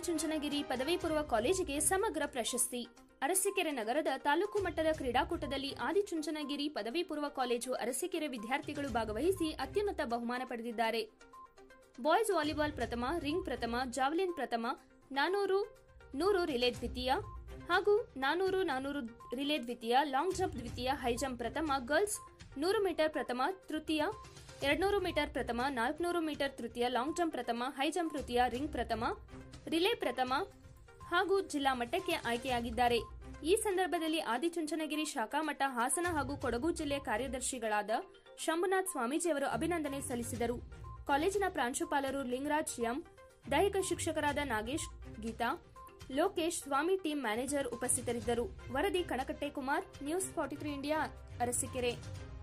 ಆದಿಚುಂಚನಗಿರಿ ಪದವಿ ಪೂರ್ವ ಕಾಲೇಜಿಗೆ ಸಮಗ್ರ ಪ್ರಶಸ್ತಿ. ಅರಸೀಕೆರೆ ನಗರದ ತಾಲೂಕು ಮಟ್ಟದ ಕ್ರೀಡಾಕೂಟದಲ್ಲಿ ಆದಿಚುಂಚನಗಿರಿ ಪದವಿ ಪೂರ್ವ ಕಾಲೇಜು ಅರಸೀಕೆರೆ ವಿದ್ಯಾರ್ಥಿಗಳು ಭಾಗವಹಿಸಿ ಅತ್ಯುನ್ನತ ಬಹುಮಾನ ಪಡೆದಿದ್ದಾರೆ. ಬಾಯ್ಸ್ ವಾಲಿಬಾಲ್ ಪ್ರಥಮ, ರಿಂಗ್ ಪ್ರಥಮ, ಜಾವಲಿನ್ ಪ್ರಥಮ, 400 ರಿಲೇ ದ್ವಿತೀಯ ಹಾಗೂ 400 ರಿಲೇ ದ್ವಿತೀಯ, ಲಾಂಗ್ ಜಂಪ್ ದ್ವಿತೀಯ, ಹೈ ಜಂಪ್ ಪ್ರಥಮ, ಗರ್ಲ್ಸ್ 100 ಮೀಟರ್ ಪ್ರಥಮ, ತೃತೀಯ, 200 ಮೀಟರ್ ಪ್ರಥಮ, 400 ಮೀಟರ್ ತೃತೀಯ, ಲಾಂಗ್ ಜಂಪ್ ಪ್ರಥಮ, ಹೈ ಜಂಪ್ ತೃತೀಯ, ರಿಂಗ್ ಪ್ರಥಮ, ರಿಲೇ ಪ್ರಥಮ ಹಾಗೂ ಜಿಲ್ಲಾ ಮಟ್ಟಕ್ಕೆ ಆಯ್ಕೆಯಾಗಿದ್ದಾರೆ. ಈ ಸಂದರ್ಭದಲ್ಲಿ ಆದಿಚುಂಚನಗಿರಿ ಶಾಖಾ ಮಠ ಹಾಸನ ಹಾಗೂ ಕೊಡಗು ಜಿಲ್ಲೆಯ ಕಾರ್ಯದರ್ಶಿಗಳಾದ ಶಂಭುನಾಥ್ ಸ್ವಾಮೀಜಿಯವರು ಅಭಿನಂದನೆ ಸಲ್ಲಿಸಿದರು. ಕಾಲೇಜಿನ ಪ್ರಾಂಶುಪಾಲರು ಲಿಂಗರಾಜ್ ಎಂ, ದೈಹಿಕ ಶಿಕ್ಷಕರಾದ ನಾಗೇಶ್, ಗೀತಾ, ಲೋಕೇಶ್, ಸ್ವಾಮಿ ಟೀಮ್ ಮ್ಯಾನೇಜರ್ ಉಪಸ್ಥಿತರಿದ್ದರು. ವರದಿ ಕಣಕಟ್ಟೆ ಕುಮಾರ್, ನ್ಯೂಸ್ 43 ಇಂಡಿಯಾ, ಅರಸೀಕೆರೆ.